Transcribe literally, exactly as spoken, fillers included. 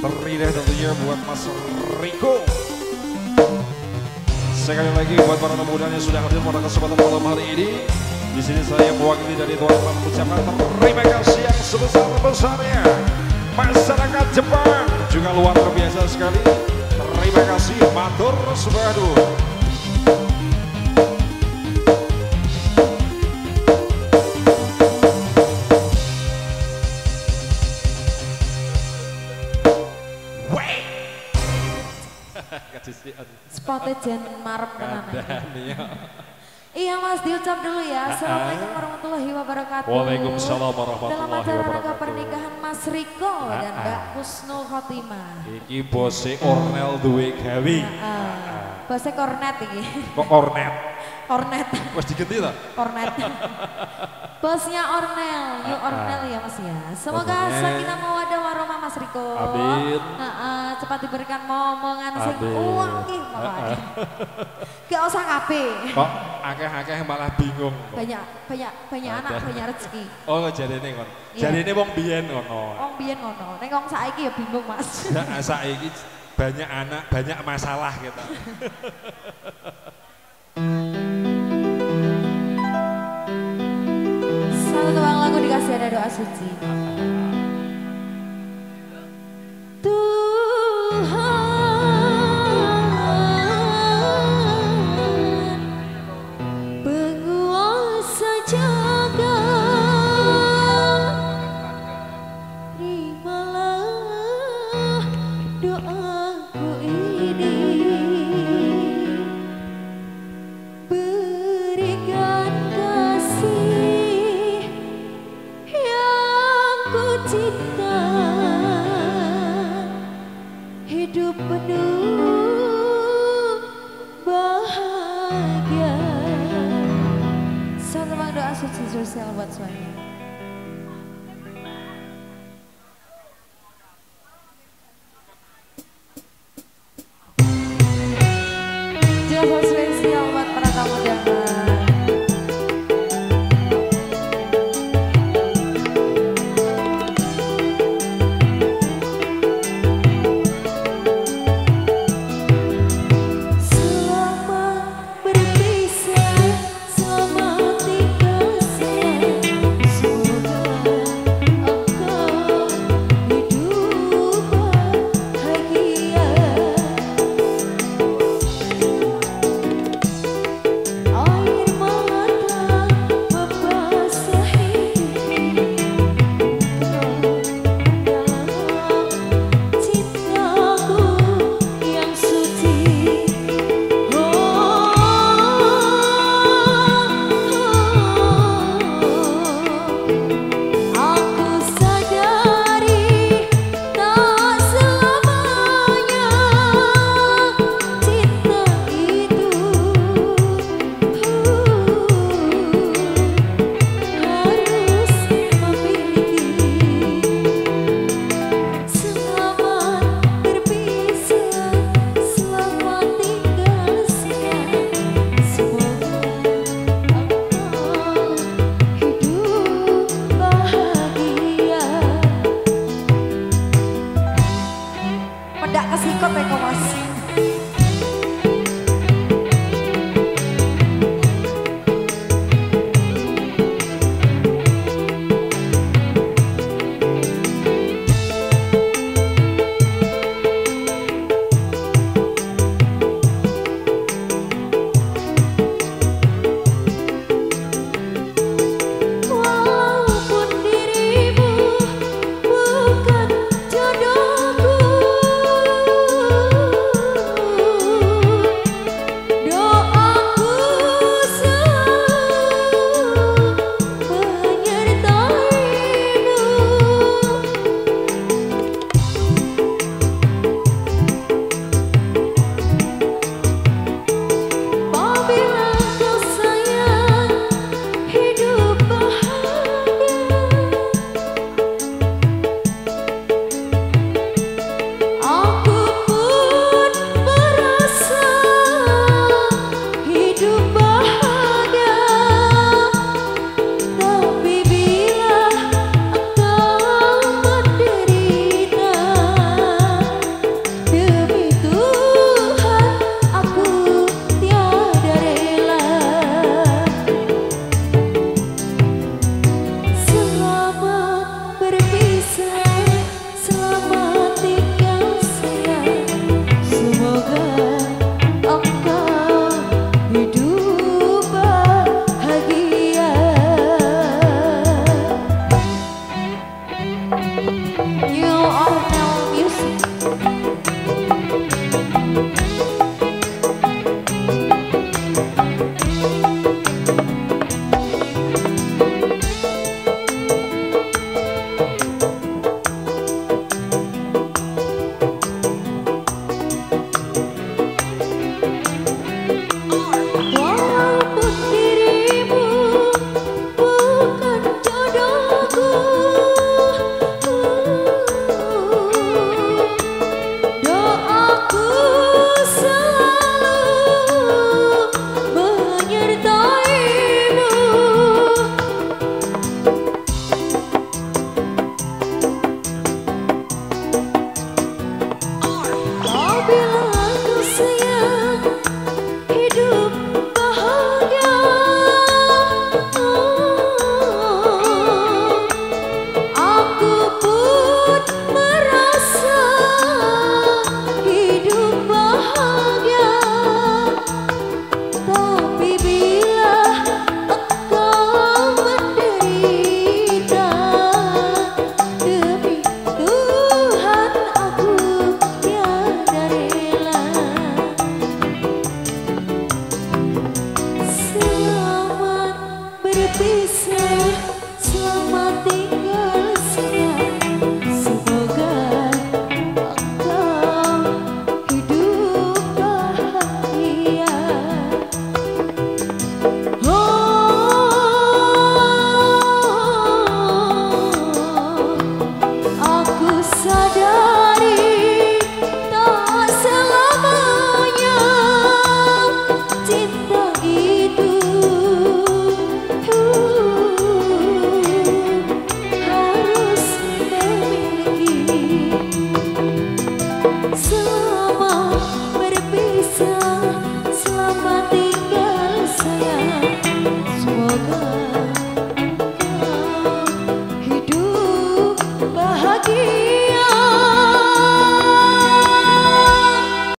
terindah tentunya buat Mas Riko. Sekali lagi buat para tamu undangan yang sudah hadir pada kesempatan malam hari ini. Di sini saya mewakili dari tuan rumah mengucapkan terima kasih yang sebesar-besarnya. Masyarakat Jepang juga luar biasa sekali. Terima kasih, matur subhanahu. Spotnya jen marep tenan. Iya. Iya Mas, diucap dulu ya. Assalamualaikum warahmatullahi wabarakatuh. Waalaikumsalam warahmatullahi Dalam acara rangka wabarakatuh. pernikahan Mas Riko dan Mbak Husnul Khotimah. Iki bose Ornel duwe gawe. Bose kornet iki. Kok Ornet? Kornet. Wes diganti ta? Kornet. Bosnya Ornel, yuk Ornel ya Mas ya. Semoga sakinah mawaddah warahmah Mas Riko. Amin. Heeh, cepat diberikan momongan sing Amin. uang ki malah. Gak usah kabeh. Kok akeh-akeh malah bingung. Banyak banyak banyak anak, banyak rezeki. Oh, jarene kon. Iya. Jarene wong biyen ngono. Wong biyen ngono. Nek wong saiki ya bingung Mas. Nah, saiki banyak anak, banyak masalah kita. Satu tuang lagu dikasih ada doa suci. Tuhan penguasa jagat, terimalah doaku ini. Berikan kasih yang ku cinta, hidup penuh bahagia. Satu bang doa suci sosial buat suami. Jelas spesial buat para tamu undangan. Pedak kesikot ya kok Mas.